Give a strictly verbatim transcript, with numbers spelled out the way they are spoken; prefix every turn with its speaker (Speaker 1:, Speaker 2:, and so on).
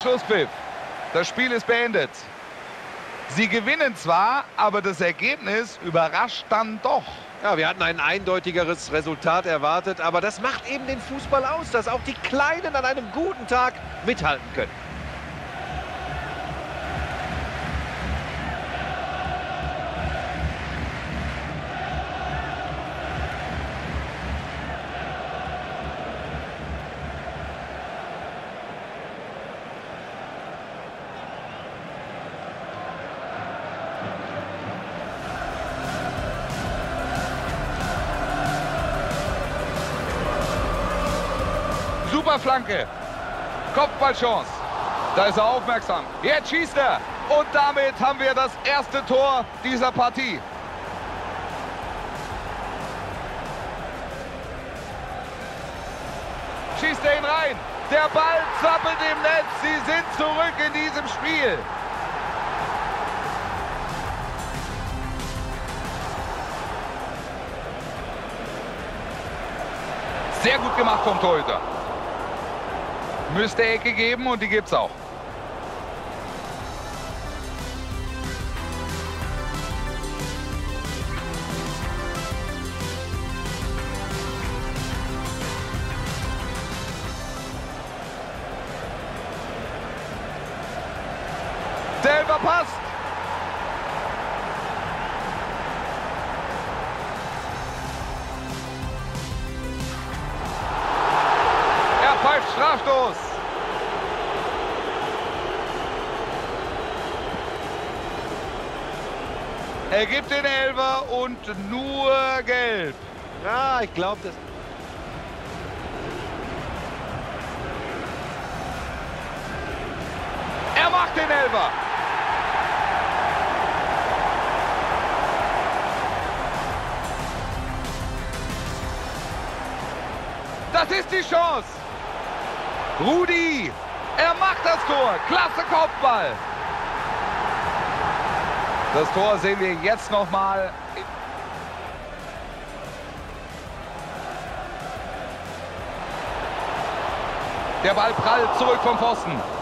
Speaker 1: Schlusspfiff. Das Spiel ist beendet. Sie gewinnen zwar, aber das Ergebnis überrascht dann doch.
Speaker 2: Ja, wir hatten ein eindeutigeres Resultat erwartet, aber das macht eben den Fußball aus, dass auch die Kleinen an einem guten Tag mithalten können.
Speaker 1: Super Flanke. Kopfballchance. Da ist er aufmerksam. Jetzt schießt er. Und damit haben wir das erste Tor dieser Partie. Schießt er ihn rein. Der Ball zappelt im Netz. Sie sind zurück in diesem Spiel. Sehr gut gemacht vom Torhüter. Müsste Ecke geben und die gibt's auch. Der Elfer passt. Er pfeift Strafstoß. Er gibt den Elfer und nur gelb.
Speaker 2: Ja, ich glaube, das...
Speaker 1: Er macht den Elfer. Das ist die Chance. Rudi, er macht das Tor. Klasse Kopfball. Das Tor sehen wir jetzt noch mal. Der Ball prallt zurück vom Pfosten.